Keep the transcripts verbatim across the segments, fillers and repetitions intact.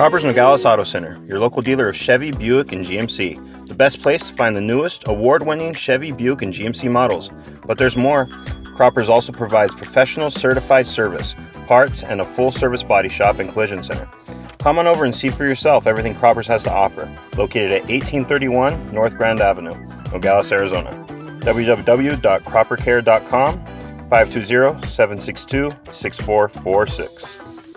Cropper's Nogales Auto Center, your local dealer of Chevy, Buick, and G M C. The best place to find the newest, award-winning Chevy, Buick, and G M C models. But there's more. Cropper's also provides professional certified service, parts, and a full-service body shop and collision center. Come on over and see for yourself everything Cropper's has to offer. Located at eighteen thirty-one North Grand Avenue, Nogales, Arizona. w w w dot cropper care dot com, five two zero, seven six two, six four four six.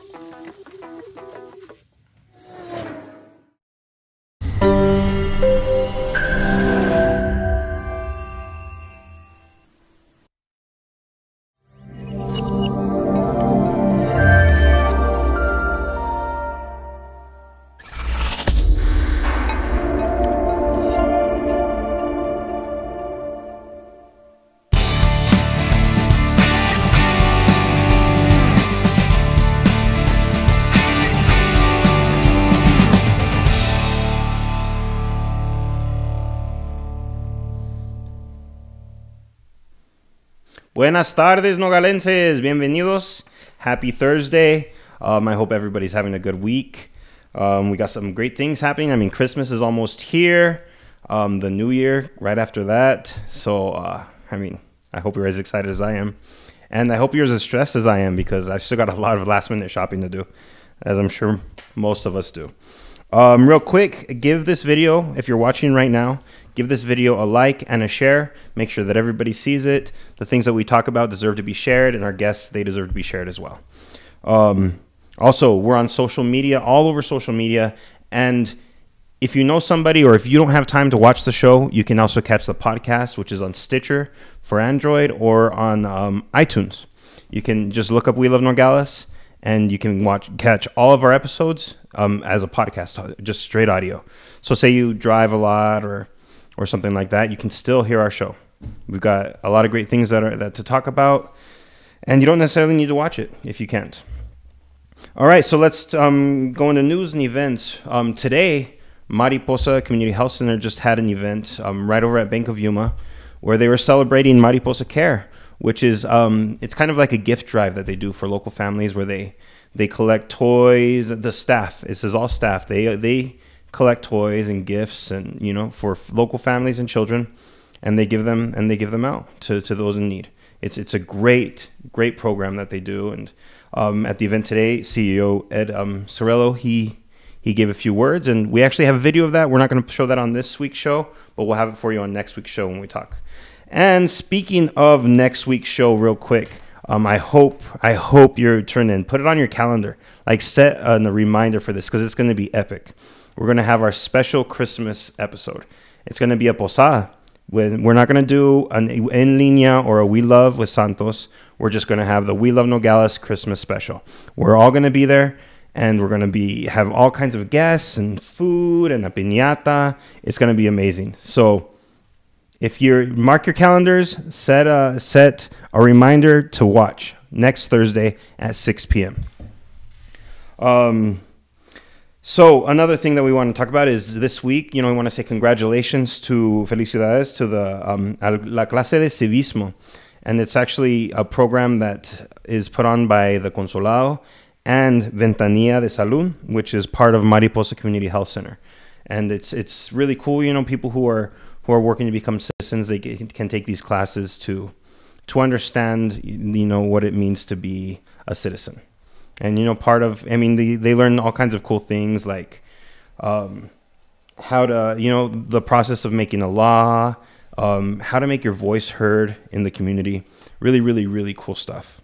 Buenas tardes, Nogalenses. Bienvenidos. Happy Thursday. Um, I hope everybody's having a good week. Um, we got some great things happening. I mean, Christmas is almost here. Um, the New Year right after that. So, uh, I mean, I hope you're as excited as I am. And I hope you're as stressed as I am because I've still got a lot of last minute shopping to do, as I'm sure most of us do. Um, real quick, give this video, if you're watching right now, give this video a like and a share. Make sure that everybody sees it. The things that we talk about deserve to be shared, and our guests, they deserve to be shared as well. Um, also, we're on social media, all over social media. And if you know somebody or if you don't have time to watch the show, you can also catch the podcast, which is on Stitcher for Android or on um, iTunes. You can just look up We Love Nogales, and you can watch catch all of our episodes um, as a podcast, just straight audio. So say you drive a lot or or something like that, you can still hear our show. We've got a lot of great things that are that to talk about, and you don't necessarily need to watch it if you can't. All right, so let's um, go into news and events. Um, today, Mariposa Community Health Center just had an event um, right over at Bank of Yuma where they were celebrating Mariposa Care, which is um, it's kind of like a gift drive that they do for local families where they they collect toys. The staff, this is all staff. They they collect toys and gifts, and you know, for local families and children, and they give them and they give them out to, to those in need. It's it's a great great program that they do. And um, at the event today, C E O Ed um, Sorello, he he gave a few words, and we actually have a video of that. We're not going to show that on this week's show, but we'll have it for you on next week's show when we talk. And speaking of next week's show, real quick, um, I hope I hope you're tuned in. Put it on your calendar, like set a, a reminder for this because it's going to be epic. We're going to have our special Christmas episode. It's going to be a posada. We're not going to do an En Línea or a We Love with Santos. We're just going to have the We Love Nogales Christmas special. We're all going to be there, and we're going to be have all kinds of guests and food and a piñata. It's going to be amazing. So if you mark your calendars, set a, set a reminder to watch next Thursday at six p.m. Um... So another thing that we want to talk about is this week, you know, we want to say congratulations to Felicidades to the um, La Clase de Civismo. And it's actually a program that is put on by the Consulado and Ventanilla de Salud, which is part of Mariposa Community Health Center. And it's it's really cool, you know, people who are who are working to become citizens, they can take these classes to to understand, you know, what it means to be a citizen. And, you know, part of, I mean, they, they learn all kinds of cool things like um, how to, you know, the process of making a law, um, how to make your voice heard in the community. Really, really, really cool stuff.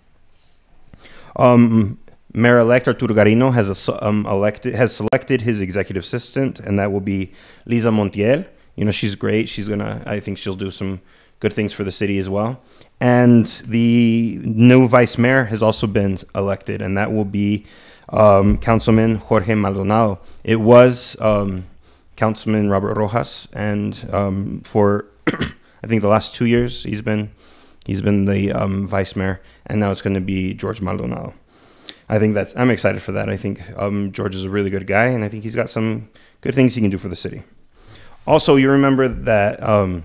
Um, Mayor-elect Arturo Garino has, a, um, elected, has selected his executive assistant, and that will be Lisa Montiel. You know, she's great. She's going to, I think she'll do some good things for the city as well. And the new vice mayor has also been elected, and that will be um, Councilman Jorge Maldonado. It was um, Councilman Robert Rojas, and um, for I think the last two years he's been he's been the um, vice mayor, and now it's going to be George Maldonado. I think that's I'm excited for that. I think um, George is a really good guy, and I think he's got some good things he can do for the city. Also, you remember that um,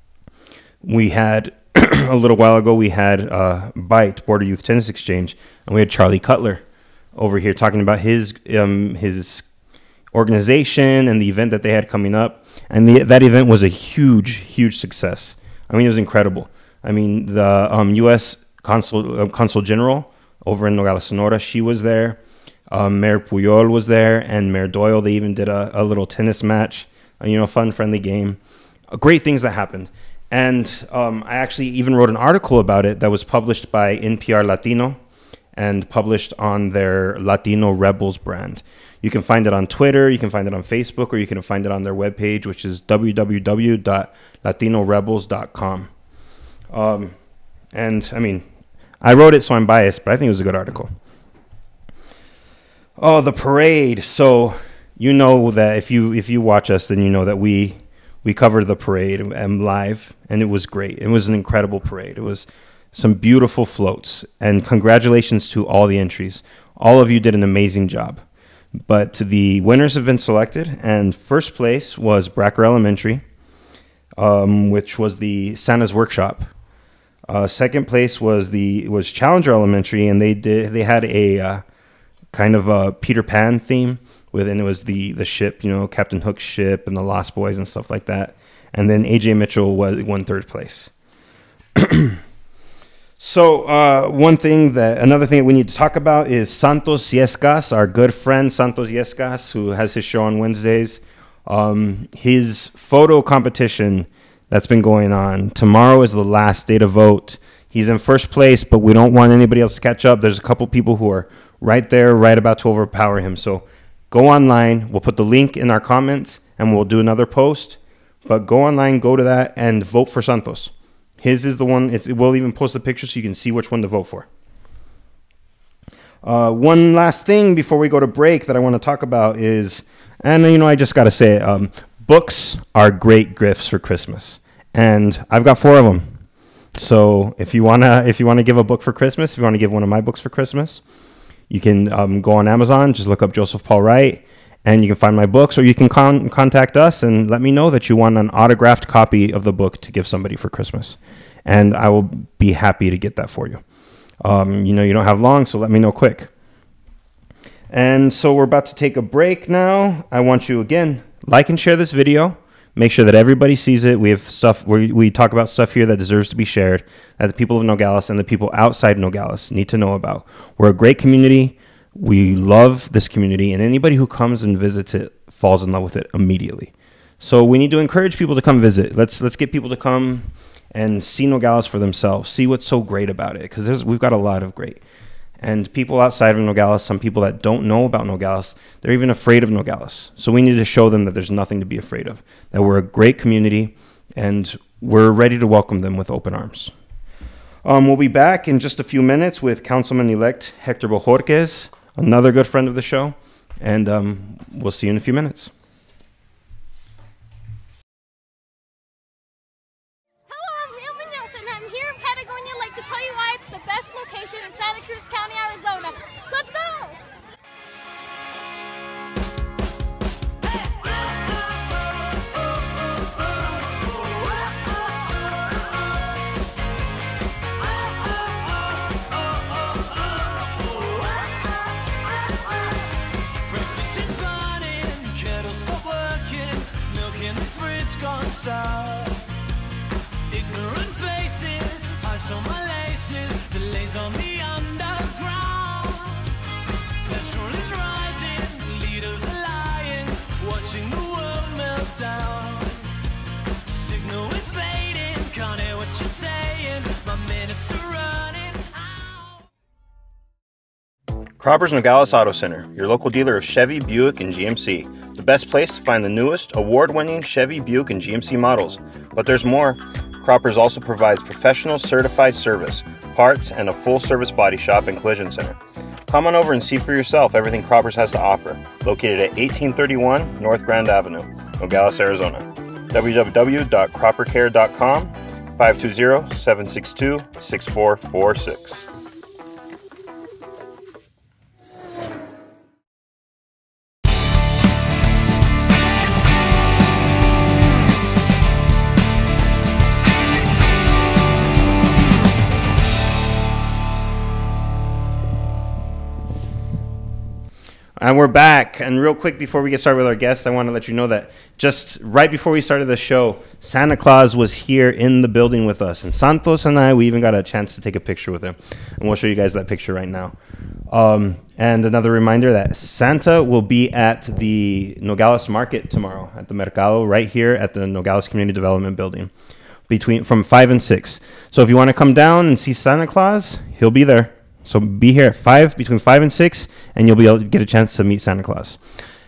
we had. A little while ago, we had uh, BITE, Border Youth Tennis Exchange, and we had Charlie Cutler over here talking about his um, his organization and the event that they had coming up. And the, that event was a huge, huge success. I mean, it was incredible. I mean, the um, U S Consul, uh, Consul General over in Nogales, Sonora, she was there. Um, Mayor Puyol was there, and Mayor Doyle. They even did a, a little tennis match, uh, you know, fun, friendly game. Uh, great things that happened. And um, I actually even wrote an article about it that was published by N P R Latino and published on their Latino Rebels brand. You can find it on Twitter, you can find it on Facebook, or you can find it on their webpage, which is w w w dot latino rebels dot com. Um, and, I mean, I wrote it, so I'm biased, but I think it was a good article. Oh, the parade. So you know that if you if you watch us, then you know that we we covered the parade and live, and it was great. It was an incredible parade. It was some beautiful floats, and congratulations to all the entries. All of you did an amazing job. But the winners have been selected, and first place was Bracker Elementary, um, which was the Santa's Workshop. Uh, second place was the was Challenger Elementary, and they did they had a uh, kind of a Peter Pan theme with, and it was the the ship, you know, Captain Hook's ship and the Lost Boys and stuff like that. And then A J Mitchell was won third place. So uh, one thing that, another thing that we need to talk about is Santos Yescas, our good friend Santos Yescas, who has his show on Wednesdays. Um, his photo competition that's been going on. Tomorrow is the last day to vote. He's in first place, but we don't want anybody else to catch up. There's a couple people who are right there, right about to overpower him. So go online. We'll put the link in our comments, and we'll do another post. But go online, go to that, and vote for Santos. His is the one, it's, we'll even post the picture so you can see which one to vote for. Uh, one last thing before we go to break that I want to talk about is, and you know, I just got to say it, um, books are great gifts for Christmas. And I've got four of them. So if you want to if you want to give a book for Christmas, if you want to give one of my books for Christmas, you can um, go on Amazon, just look up Joseph Paul Wright, and you can find my books, or you can con- contact us and let me know that you want an autographed copy of the book to give somebody for Christmas. And I will be happy to get that for you. Um, you know, you don't have long, so let me know quick. And so we're about to take a break now. I want you, again, like and share this video. Make sure that everybody sees it. We have stuff where we talk about stuff here that deserves to be shared, that the people of Nogales and the people outside Nogales need to know about. We're a great community. We love this community, and anybody who comes and visits it falls in love with it immediately. So we need to encourage people to come visit. Let's let's get people to come and see Nogales for themselves, see what's so great about it, because we've got a lot of great. And people outside of Nogales, some people that don't know about Nogales, they're even afraid of Nogales. So we need to show them that there's nothing to be afraid of, that we're a great community, and we're ready to welcome them with open arms. Um, we'll be back in just a few minutes with Councilman-elect Hector Bojorquez, another good friend of the show, and um, we'll see you in a few minutes. Hello, I'm Leo Munoz, and I'm here in Patagonia Lake to tell you why it's the best location in Santa Cruz County, Arizona. Let's go! Ignorant faces, ice on my laces, delays on the underground. Petrol is rising, leaders are lying, watching the world melt down. Signal is fading, can't hear what you're saying, my minutes are running out. Cropper's Nogales Auto Center, your local dealer of Chevy, Buick, and G M C. The best place to find the newest, award-winning Chevy, Buick, and G M C models. But there's more. Croppers also provides professional certified service, parts, and a full-service body shop and collision center. Come on over and see for yourself everything Croppers has to offer. Located at eighteen thirty-one North Grand Avenue, Nogales, Arizona. w w w dot cropper care dot com, five two zero, seven six two, six four four six. And we're back. And real quick, before we get started with our guests, I want to let you know that just right before we started the show, Santa Claus was here in the building with us. And Santos and I, we even got a chance to take a picture with him. And we'll show you guys that picture right now. Um, and another reminder that Santa will be at the Nogales Market tomorrow at the Mercado right here at the Nogales Community Development Building between from five and six. So if you want to come down and see Santa Claus, he'll be there. So be here at five, between five and six, and you'll be able to get a chance to meet Santa Claus.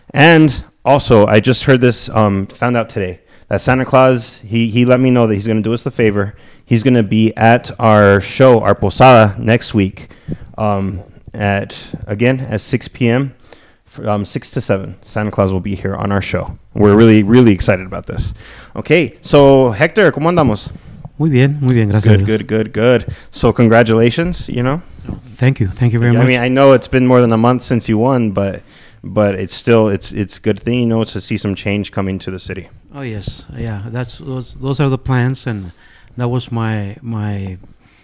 And also, I just heard this, um, found out today, that Santa Claus, he, he let me know that he's going to do us the favor. He's going to be at our show, our Posada, next week. Um, at again at six p.m. Um, six to seven. Santa Claus will be here on our show. We're really, really excited about this. Okay, so Hector, ¿cómo andamos? Muy bien, muy bien, gracias. Good, good, good, good. So congratulations, you know. Thank you, thank you very I much. mean, I know it's been more than a month since you won, but but it's still it's it's good thing, you know, to see some change coming to the city. Oh yes, yeah. That's those those are the plans, and that was my my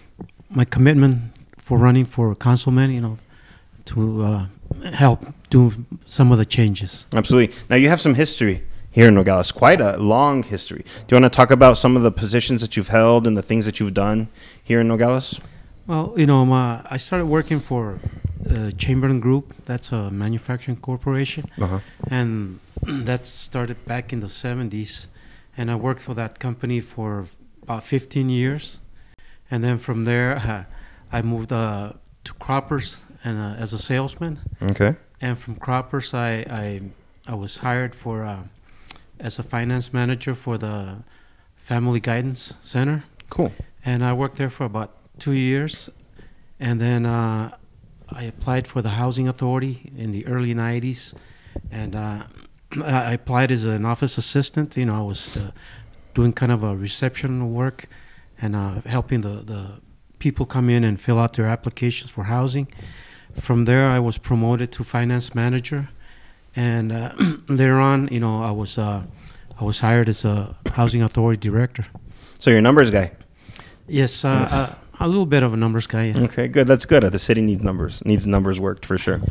my commitment for running for councilman. You know, to uh, help do some of the changes. Absolutely. Now you have some history here in Nogales, quite a long history. Do you want to talk about some of the positions that you've held and the things that you've done here in Nogales? Well, you know, my, I started working for uh, Chamberlain Group. That's a manufacturing corporation, Uh-huh. and that started back in the seventies. And I worked for that company for about fifteen years, and then from there uh, I moved uh, to Croppers and uh, as a salesman. Okay. And from Croppers, I I, I was hired for uh, as a finance manager for the Family Guidance Center. Cool. And I worked there for about two years, and then uh, I applied for the Housing Authority in the early nineties, and uh, I applied as an office assistant. You know, I was uh, doing kind of a reception work and uh, helping the, the people come in and fill out their applications for housing. From there, I was promoted to finance manager, and uh, later on, you know, I was uh, I was hired as a Housing Authority director. So you're a numbers guy. Yes, uh, Yes. uh, a little bit of a numbers guy. Yeah. Okay, good. That's good. The city needs numbers. Needs numbers worked for sure.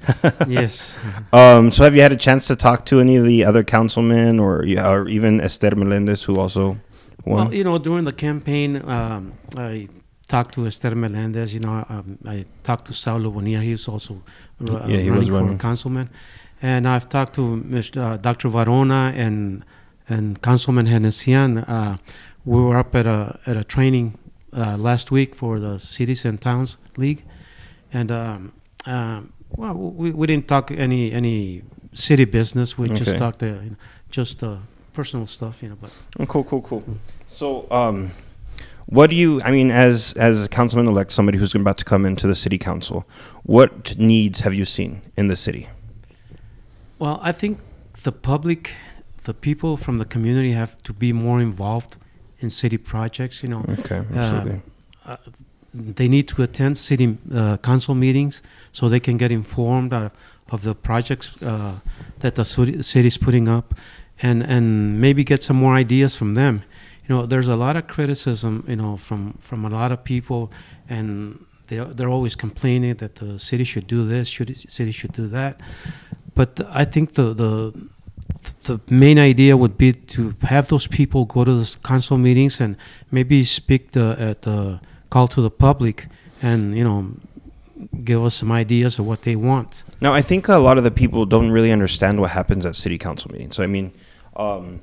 Yes. Um. So have you had a chance to talk to any of the other councilmen, or you- or even Esther Melendez, who also won? Well, you know, during the campaign, um, I talked to Esther Melendez. You know, um, I talked to Saulo Bonilla. He was also uh, Yeah, he running was for running. councilman. And I've talked to Mister Uh, Doctor Varona and and Councilman Henesian. Uh, we were up at a at a training uh, last week for the Cities and Towns League, and um, um, well, we, we didn't talk any any city business. We Okay. just talked uh, you know, just uh, personal stuff, you know. But Oh, cool, cool, cool. So, um, what do you? I mean, as as a councilman elect, somebody who's about to come into the city council, what needs have you seen in the city? well, I think the public, the people from the community have to be more involved in city projects. You know, Okay, absolutely. uh, they need to attend city uh, council meetings so they can get informed of, of the projects uh, that the city city's putting up, and and maybe get some more ideas from them. You know, there's a lot of criticism, you know, from from a lot of people, and they they're always complaining that the city should do this, should city should do that. But I think the the the main idea would be to have those people go to the council meetings and maybe speak the, at the call to the public, and you know, give us some ideas of what they want. Now, I think a lot of the people don't really understand what happens at city council meetings. So, I mean, um,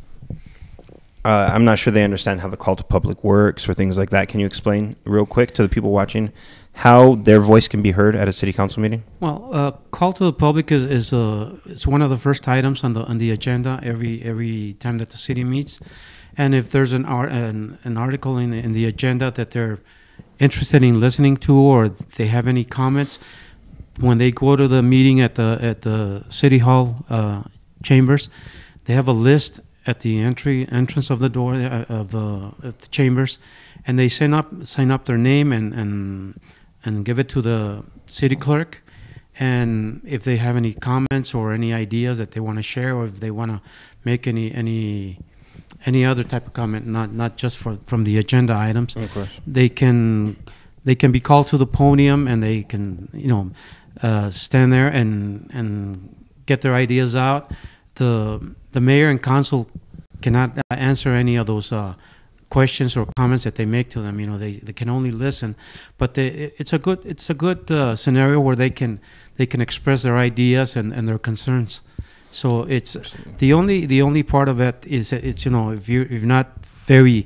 uh, I'm not sure they understand how the call to public works or things like that. Can you explain real quick to the people watching how their voice can be heard at a city council meeting? Well, uh, call to the public is is, uh, is one of the first items on the on the agenda every every time that the city meets, and if there's an art an, an article in the, in the agenda that they're interested in listening to, or they have any comments, when they go to the meeting at the at the city hall uh, chambers, they have a list at the entry entrance of the door uh, of the, of the chambers, and they sign up sign up their name and and and give it to the city clerk. And if they have any comments or any ideas that they want to share, or if they want to make any any any other type of comment, not not just for from the agenda items, Of course. they can they can be called to the podium and they can, you know, uh, stand there and and get their ideas out. The the mayor and council cannot uh, answer any of those uh, questions or comments that they make to them. You know, they, they can only listen, but they, it, it's a good it's a good uh, scenario where they can they can express their ideas and, and their concerns. So it's the only the only part of it is that it's, you know, if you're if you're not very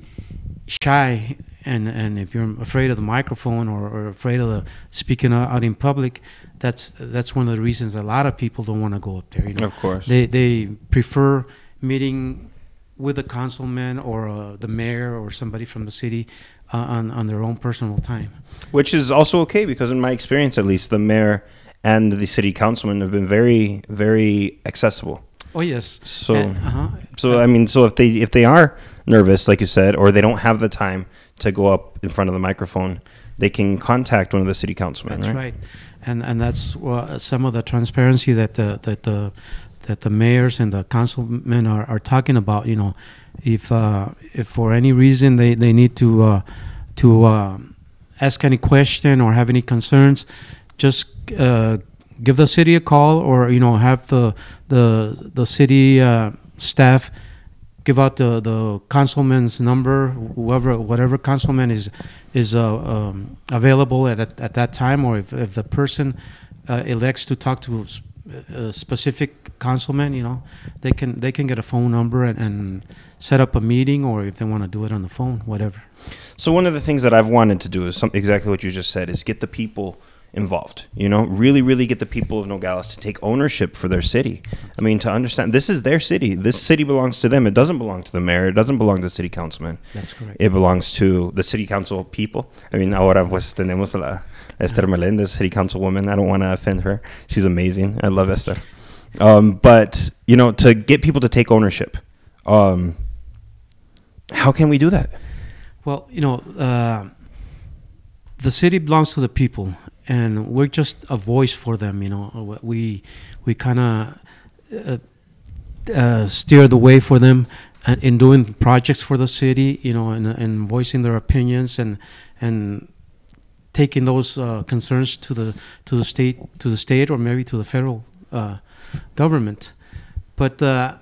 shy and and if you're afraid of the microphone or, or afraid of the speaking out in public, that's that's one of the reasons a lot of people don't want to go up there. You know, Of course. they they prefer meeting with the councilman or uh, the mayor or somebody from the city uh, on on their own personal time. Which is also okay, because in my experience, at least, the mayor and the city councilman have been very, very accessible. Oh yes. So, And, uh-huh. so I mean, so if they if they are nervous, like you said, or they don't have the time to go up in front of the microphone, they can contact one of the city councilmen. That's right? right, and and that's uh, some of the transparency that the that the that the mayors and the councilmen are, are talking about. You know, if uh, if for any reason they, they need to uh, to uh, ask any question or have any concerns, just uh, give the city a call, or you know, have the the the city uh, staff give out the the councilman's number, whoever whatever councilman is is uh, um, available at, at at that time, or if, if the person uh, elects to talk to a specific councilman, you know, they can they can get a phone number and, and set up a meeting, or if they want to do it on the phone, whatever. So one of the things that I've wanted to do is some, exactly what you just said, is get the people involved, you know, really, really get the people of Nogales to take ownership for their city. I mean, to understand this is their city. This city belongs to them. It doesn't belong to the mayor. It doesn't belong to the city councilman. That's correct. It belongs to the city council people. I mean, ahora pues tenemos a la Esther Melendez, city councilwoman. I don't want to offend her. She's amazing. I love Esther. Um, but, you know, to get people to take ownership, um, how can we do that? Well, you know, uh, the city belongs to the people, and we're just a voice for them. You know, we we kind of uh, uh, steer the way for them in doing projects for the city. You know, and, and voicing their opinions and and taking those uh, concerns to the to the state to the state or maybe to the federal uh, government. But uh,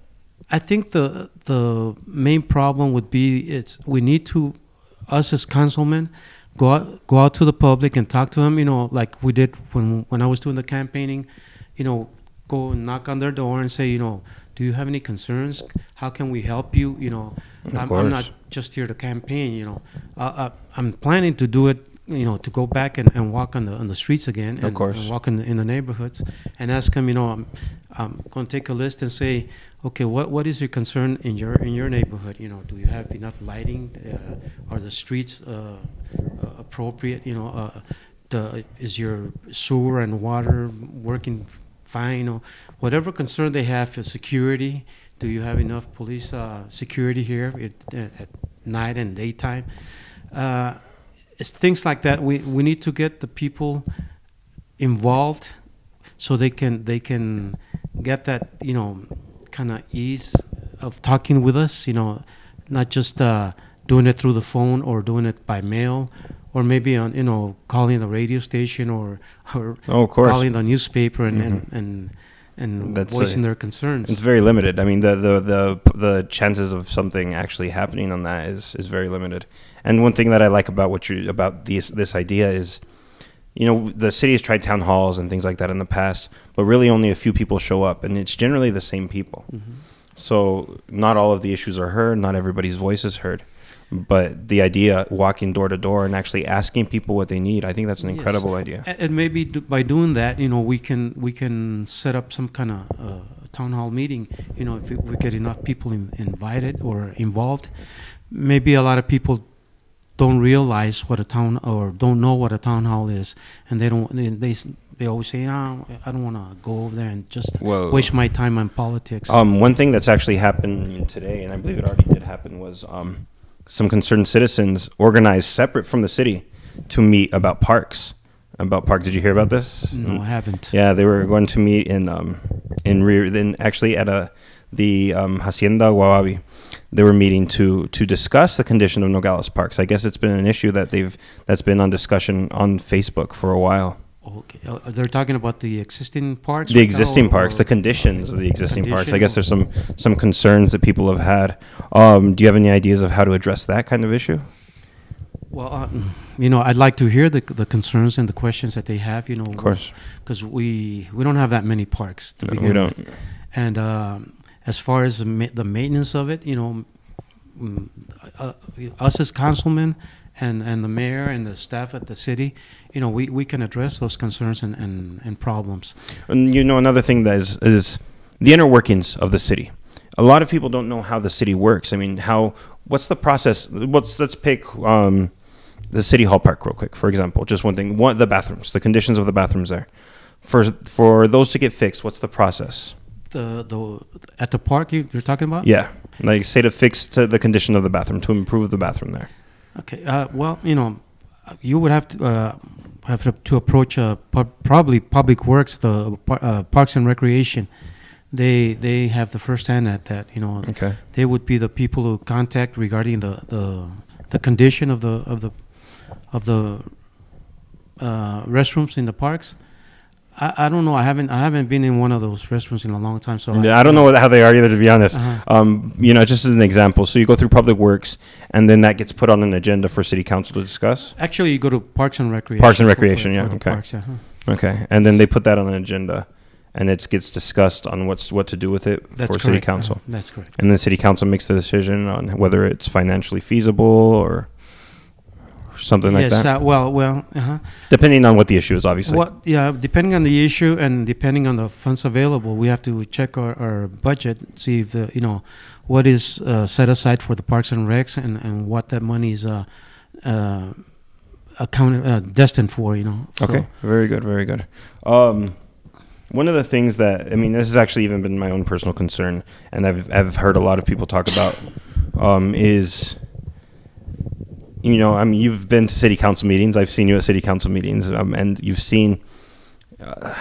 I think the the main problem would be it's we need to, us as councilmen, go out, go out to the public and talk to them, you know, like we did when when I was doing the campaigning, you know, go and knock on their door and say, you know, do you have any concerns? How can we help you? You know, I'm, I'm not just here to campaign, you know. Uh, uh, I'm planning to do it, you know, to go back and, and walk on the on the streets again, and, of course. and walk in the, in the neighborhoods and ask them, you know, I'm, I'm going to take a list and say, okay, what what is your concern in your in your neighborhood? You know, do you have enough lighting? Uh, are the streets uh, uh, appropriate? You know, uh, the, is your sewer and water working fine? You know, whatever concern they have for security. Do you have enough police uh, security here at, at night and daytime? Uh, it's things like that. We we need to get the people involved so they can they can get that, you know, kind of ease of talking with us, you know, not just uh, doing it through the phone or doing it by mail, or maybe on, you know, calling the radio station or or oh, of course. calling the newspaper and Mm-hmm. and, and and That's voicing a, their concerns. It's very limited. I mean, the, the the the chances of something actually happening on that is, is very limited. And one thing that I like about what you about this this idea is, you know, the city has tried town halls and things like that in the past, but really only a few people show up, and it's generally the same people. Mm-hmm. So not all of the issues are heard, not everybody's voice is heard. But the idea, walking door to door and actually asking people what they need, I think that's an incredible yes. idea. And maybe do, by doing that, you know, we can we can set up some kind of uh, town hall meeting. You know, if we get enough people in, invited or involved, maybe a lot of people don't realize what a town or don't know what a town hall is, and they don't. They they, they always say, "No, I don't want to go over there and just Whoa. waste my time on politics." Um, one thing that's actually happened today, and I believe it already did happen, was um, some concerned citizens organized separate from the city to meet about parks. About park. Did you hear about this? No, I haven't. Yeah, they were going to meet in um, in rear. Then actually at a the um, Hacienda Guawabi. they were meeting to to discuss the condition of Nogales parks. I guess it's been an issue that they've that's been on discussion on Facebook for a while. Okay, uh, they're talking about the existing parks. The right existing now, or- parks, the conditions of the existing parks. I Condition guess or- there's some some concerns that people have had. Um, do you have any ideas of how to address that kind of issue? Well, uh, you know, I'd like to hear the the concerns and the questions that they have. You know, Of course. because we we don't have that many parks to No, begin we don't. with. And um, as far as the, ma- the maintenance of it, you know, mm, uh, us as councilmen and, and the mayor and the staff at the city, you know, we, we can address those concerns and, and, and problems. And you know, another thing that is is the inner workings of the city. A lot of people don't know how the city works. I mean, how what's the process? What's let's pick um, the city hall park real quick, for example. Just one thing: one, the bathrooms, the conditions of the bathrooms there. For for those to get fixed, what's the process? The the at the park you, you're talking about? Yeah, like say to fix to the condition of the bathroom, to improve the bathroom there. Okay. Uh, well, you know, you would have to uh, have to, to approach uh, pu- probably Public Works, the par- uh, Parks and Recreation. They they have the first hand at that. You know, Okay. they would be the people to contact regarding the the, the condition of the of the of the uh, restrooms in the parks. I, I don't know. I haven't I haven't been in one of those restrooms in a long time. So Yeah, I don't know what, how they are either, to be honest. Uh-huh. Um, you know, just as an example, so you go through Public Works, and then that gets put on an agenda for City Council to discuss. Actually, you go to Parks and Recreation. Parks and for- Recreation, for- yeah, for the okay. Parks, yeah, huh. Okay, and then they put that on an agenda, and it gets discussed on what's what to do with it That's for correct. City uh, Council, That's correct. and then City Council makes the decision on whether it's financially feasible or something like yes. that, Uh, well, well. Uh-huh. depending on what the issue is, obviously. What? Yeah. Depending on the issue and depending on the funds available, we have to check our, our budget, see if the, you know what is uh, set aside for the Parks and Recs and, and what that money is uh, uh, accounted uh, destined for. You know. So- Okay, very good, very good. Um, one of the things that, I mean, this has actually even been my own personal concern, and I've, I've heard a lot of people talk about, um, is, you know, I mean, you've been to city council meetings. I've seen you at city council meetings, um, and you've seen, uh,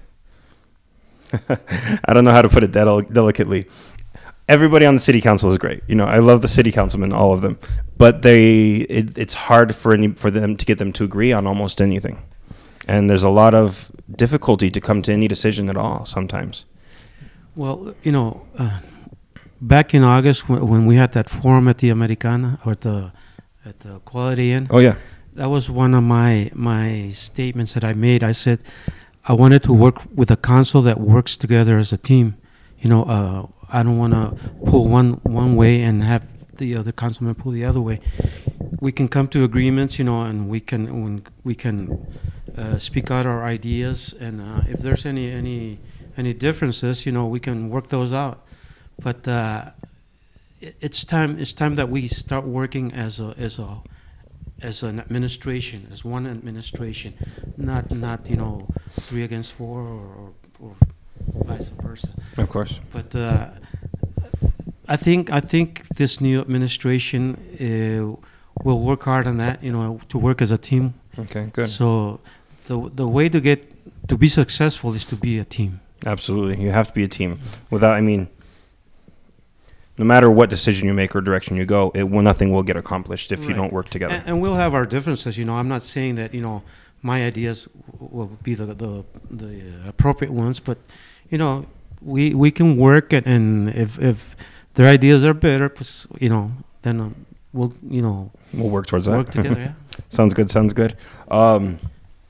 I don't know how to put it del- delicately. Everybody on the city council is great. You know, I love the city councilmen, all of them, but they, it, it's hard for any, for them to get them to agree on almost anything. And there's a lot of difficulty to come to any decision at all sometimes. Well, you know, uh, back in August wh- when we had that forum at the Americana or at the at the Quality Inn, Oh, yeah. that was one of my my statements that I made. I said I wanted to work with a council that works together as a team. You know, uh, I don't want to pull one one way and have the other councilman pull the other way. We can come to agreements, you know, and we can when we can uh, speak out our ideas. And uh, if there's any any any differences, you know, we can work those out. But uh, it- it's time it's time that we start working as a as a as an administration, as one administration, not not you know three against four or, or vice versa. Of course. But uh, I think I think this new administration uh, will work hard on that. You know, to work as a team. Okay, good. So the the way to get to be successful is to be a team. Absolutely. You have to be a team. Without, I mean, no matter what decision you make or direction you go, it will, nothing will get accomplished if you Right. don't work together. And, and we'll have our differences. You know, I'm not saying that you know my ideas w- will be the the, the appropriate ones, but you know we we can work and, and if if their ideas are better, pues, you know, then um, we'll you know We'll work towards that. work together. Yeah. Sounds good. Sounds good. Um,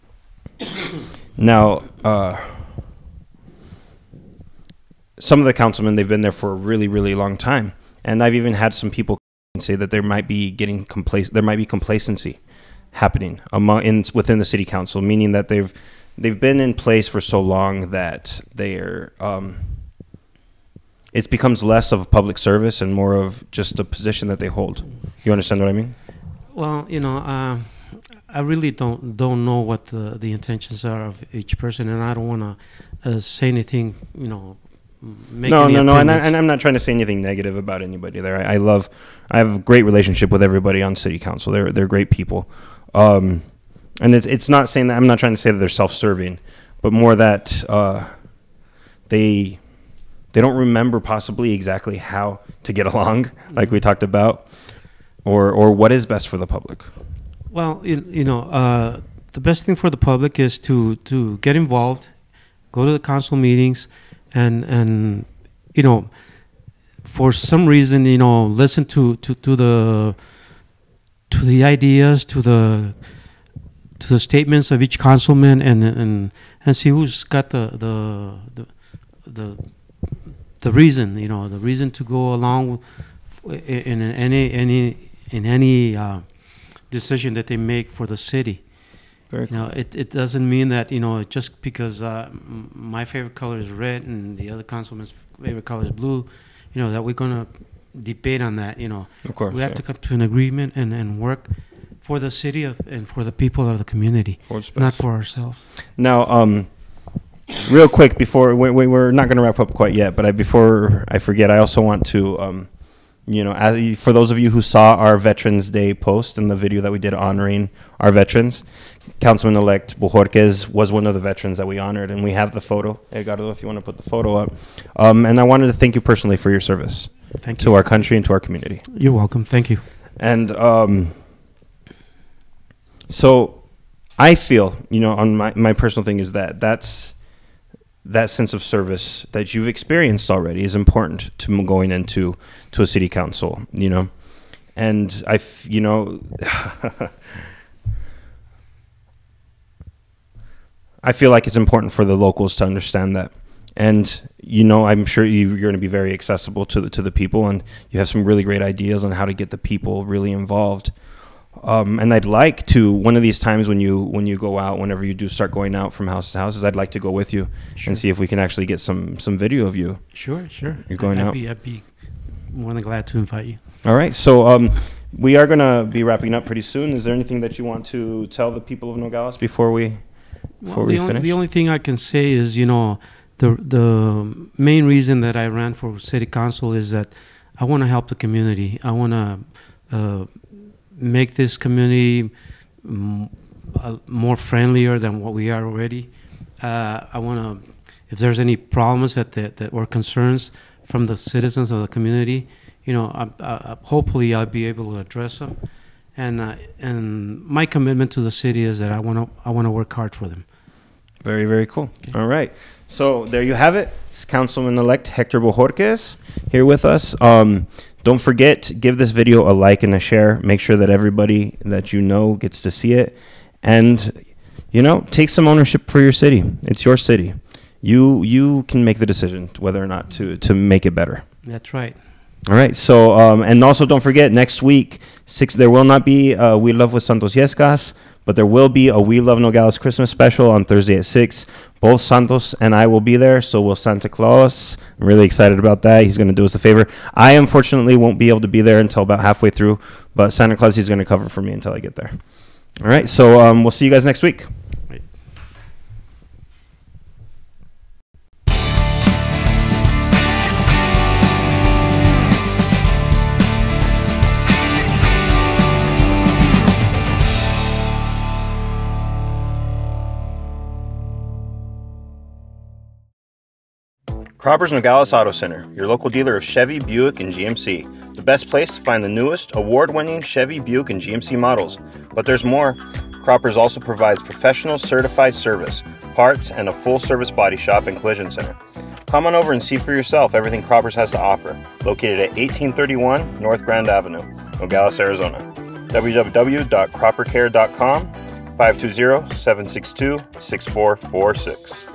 now, uh, some of the councilmen, they've been there for a really, really long time, and I've even had some people say that there might be getting complacent. There might be complacency happening among in within the city council, meaning that they've they've been in place for so long that they're um, it becomes less of a public service and more of just a position that they hold. You understand what I mean? Well, you know, uh, I really don't don't know what the, the intentions are of each person, and I don't want to uh, say anything. You know, m- make no, any no, no, and, I, opinions. and I'm not trying to say anything negative about anybody there. I, I love, I have a great relationship with everybody on city council. They're they're great people, um, and it's it's not saying that I'm not trying to say that they're self-serving, but more that uh, they they don't remember possibly exactly how to get along, like we talked about, or or what is best for the public? Well, you, you know, uh, the best thing for the public is to, to get involved, go to the council meetings, and and you know, for some reason, you know, listen to, to, to the to the ideas, to the to the statements of each councilman, and and and see who's got the the the the, the reason, you know, the reason to go along with in, in any any in any uh, decision that they make for the city. Very you cool. know, it, it doesn't mean that, you know, just because uh, m- my favorite color is red and the other councilman's favorite color is blue, you know, that we're going to debate on that, you know. Of course, we have yeah. to come to an agreement and, and work for the city of, and for the people of the community, For space. not for ourselves. Now, um, real quick before we, we, we're not going to wrap up quite yet, but I, before I forget, I also want to, um, you know, as, for those of you who saw our Veterans Day post and the video that we did honoring our veterans, Councilman-elect Bojorquez was one of the veterans that we honored, and we have the photo. Edgardo, if you want to put the photo up. Um, and I wanted to thank you personally for your service Thank to you. our country and to our community. You're welcome. Thank you. And um, so I feel, you know, on my, my personal thing is that that's that sense of service that you've experienced already is important to m- going into to a city council, you know. And I, f- you know, I feel like it's important for the locals to understand that. And, you know, I'm sure you, you're going to be very accessible to the, to the people, and you have some really great ideas on how to get the people really involved. Um, and I'd like to, one of these times when you when you go out, whenever you do start going out from house to houses, I'd like to go with you Sure. and see if we can actually get some, some video of you. Sure, sure. You're going I'd out? Be, I'd be more than glad to invite you. All right. So um, we are going to be wrapping up pretty soon. Is there anything that you want to tell the people of Nogales before we, before Well, we the, only, finish? the only thing I can say is, you know, the the main reason that I ran for city council is that I want to help the community. I want to uh, make this community m- uh, more friendlier than what we are already. Uh, I want to, if there's any problems that, that that or concerns from the citizens of the community, you know, I, I, hopefully I'll be able to address them. And uh, and my commitment to the city is that I want to I want to work hard for them. Very, very cool. All right. So there you have it. It's Councilman-elect Hector Bojorquez here with us. Um, don't forget, give this video a like and a share. Make sure that everybody that you know gets to see it. And, you know, take some ownership for your city. It's your city. You you can make the decision whether or not to, to make it better. That's right. All right. So, um, and also don't forget, next week, six, there will not be uh, We Love with Santos Yescas, but there will be a We Love Nogales Christmas special on Thursday at six. Both Santos and I will be there, so will Santa Claus. I'm really excited about that. He's going to do us a favor. I, unfortunately, won't be able to be there until about halfway through, but Santa Claus is going to cover for me until I get there. All right. So um, we'll see you guys next week. Right. Cropper's Nogales Auto Center, your local dealer of Chevy, Buick, and G M C. The best place to find the newest, award-winning Chevy, Buick, and G M C models. But there's more. Cropper's also provides professional certified service, parts, and a full-service body shop and collision center. Come on over and see for yourself everything Cropper's has to offer. Located at eighteen thirty-one North Grand Avenue, Nogales, Arizona. w w w dot cropper care dot com, five two zero, seven six two, six four four six.